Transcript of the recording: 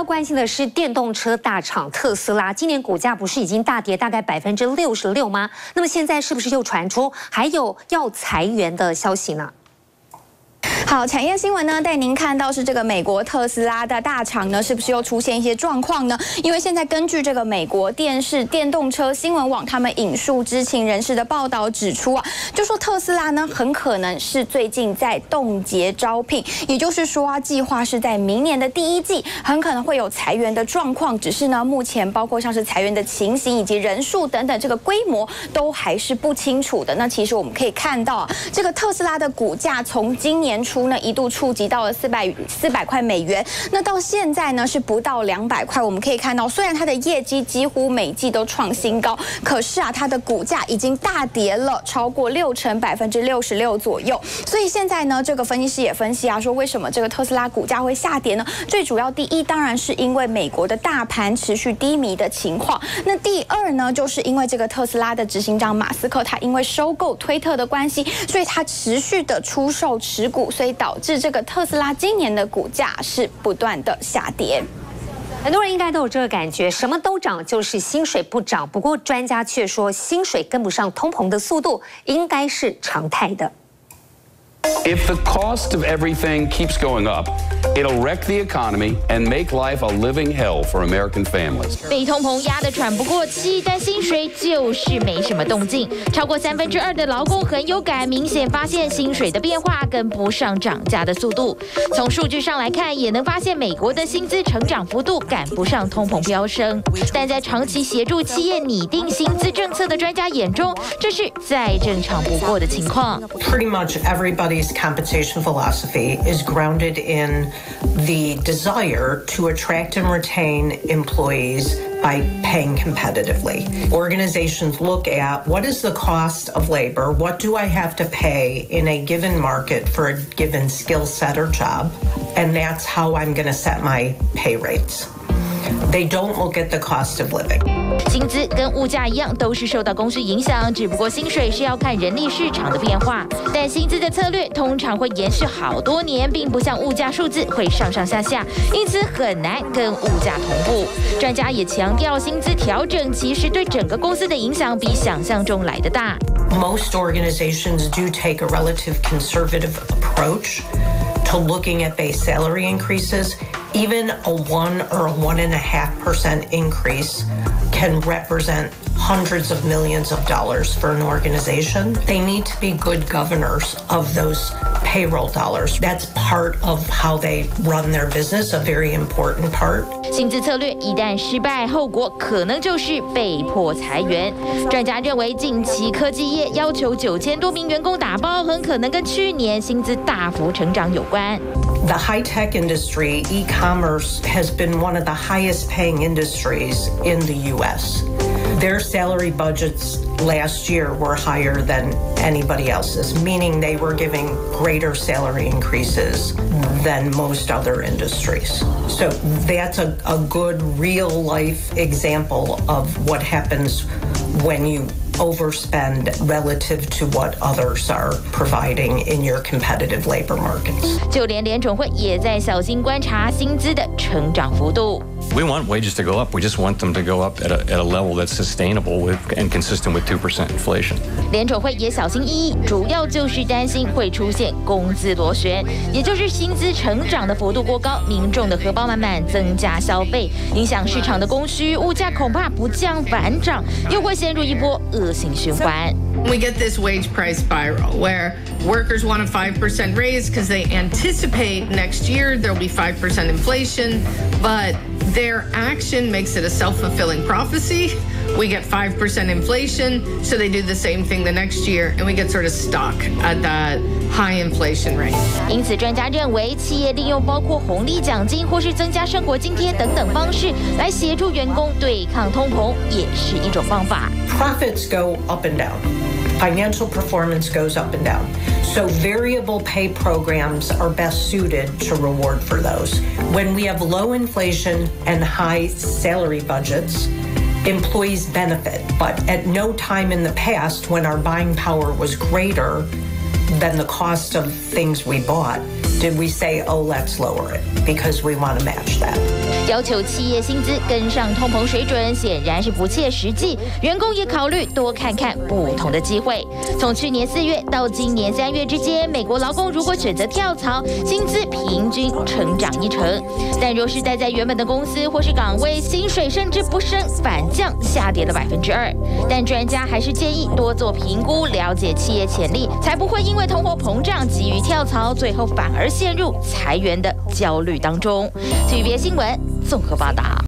关心的是电动车大厂特斯拉，今年股价不是已经大跌大概66%吗？那么现在是不是又传出还有要裁员的消息呢？ 好，产业新闻呢，带您看到是这个美国特斯拉的大厂呢，是不是又出现一些状况呢？因为现在根据这个美国电视电动车新闻网他们引述知情人士的报道指出啊，就说特斯拉呢很可能是最近在冻结招聘，也就是说啊，计划是在明年的第一季很可能会有裁员的状况，只是呢目前包括像是裁员的情形以及人数等等这个规模都还是不清楚的。那其实我们可以看到啊，这个特斯拉的股价从今年初呢一度触及到了400块美元，那到现在呢是不到200块。我们可以看到，虽然它的业绩几乎每季都创新高，可是啊，它的股价已经大跌了超过60%， 66%左右。所以现在呢，这个分析师也分析啊，说为什么这个特斯拉股价会下跌呢？最主要第一当然是因为美国的大盘持续低迷的情况，那第二呢，就是因为这个特斯拉的执行长马斯克他因为收购推特的关系，所以他持续的出售持股，所以导致这个特斯拉今年的股价是不断的下跌。 很多人应该都有这个感觉，什么都涨，就是薪水不涨。不过专家却说，薪水跟不上通膨的速度，应该是常态的。 If the cost of everything keeps going up, it'll wreck the economy and make life a living hell for American families. 被通膨压得喘不过气，但薪水就是没什么动静。超过2/3的劳工很有感，明显发现薪水的变化跟不上涨价的速度。从数据上来看，也能发现美国的薪资成长幅度赶不上通膨飙升。但在长期协助企业拟定薪资政策的专家眼中，这是再正常不过的情况。 Pretty much everybody's compensation philosophy is grounded in the desire to attract and retain employees by paying competitively. Organizations look at what is the cost of labor, what do I have to pay in a given market for a given skill set or job, and that's how I'm going to set my pay rates. They don't look at the cost of living. 薪资跟物价一样，都是受到供需影响，只不过薪水是要看人力市场的变化。但薪资的策略通常会延续好多年，并不像物价数字会上上下下，因此很难跟物价同步。专家也强调，薪资调整其实对整个公司的影响比想象中来得大。 Most organizations do take a relative conservative approach to looking at base salary increases. Even a 1 or a 1.5% increase can represent hundreds of millions of dollars for an organization. They need to be good governors of those payroll dollars. That's part of how they run their business, a very important part. 薪资策略一旦失败，后果可能就是被迫裁员。专家认为，近期科技业要求9000多名员工打包，很可能跟去年薪资大幅成长有关。 The high-tech industry, e-commerce, has been one of the highest paying industries in the U.S. Their salary budgets last year were higher than anybody else's, meaning they were giving greater salary increases than most other industries. So that's a good real-life example of what happens when you overspend relative to what others are providing in your competitive labor markets. 就连联准会也在小心观察薪资的成长幅度。 We want wages to go up. We just want them to go up at a level that's sustainable with and consistent with 2% inflation. 联准会也小心翼翼，主要就是担心会出现工资螺旋，也就是薪资成长的幅度过高，民众的荷包满满，增加消费，影响市场的供需，物价恐怕不降反涨，又会陷入一波恶性循环。 We get this wage price spiral where workers want a 5% raise because they anticipate next year there'll be 5% inflation, but their action makes it a self-fulfilling prophecy. We get 5% inflation, so they do the same thing the next year, and we get sort of stuck at that high inflation rate. 因此，专家认为，企业利用包括红利奖金或是增加生活津贴等等方式来协助员工对抗通膨，也是一种方法。 Profits go up and down. Financial performance goes up and down. So variable pay programs are best suited to reward for those. When we have low inflation and high salary budgets, employees benefit. But at no time in the past when our buying power was greater than the cost of things we bought, did we say, oh, let's lower it because we want to match that? 要求企业薪资跟上通膨水准，显然是不切实际。员工也考虑多看看不同的机会。从去年4月到今年3月之间，美国劳工如果选择跳槽，薪资平均成长1成；但若是待在原本的公司或是岗位，薪水甚至不升反降，下跌了2%。但专家还是建议多做评估，了解企业潜力，才不会因为通货膨胀急于跳槽，最后反而陷入裁员的焦虑当中。TVBS 新闻综合报道。